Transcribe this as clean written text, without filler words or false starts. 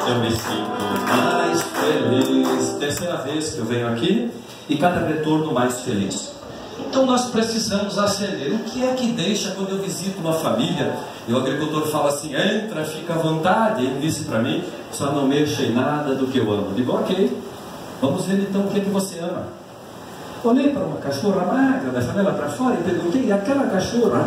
eu me sinto mais feliz. Terceira vez que eu venho aqui e cada retorno mais feliz. Então nós precisamos acender. O que é que deixa quando eu visito uma família e o agricultor fala assim, entra, fica à vontade. Ele disse para mim, só não mexa em nada do que eu amo. Eu digo, ok, vamos ver então o que é que você ama. Olhei para uma cachorra magra da janela para fora e perguntei, e aquela cachorra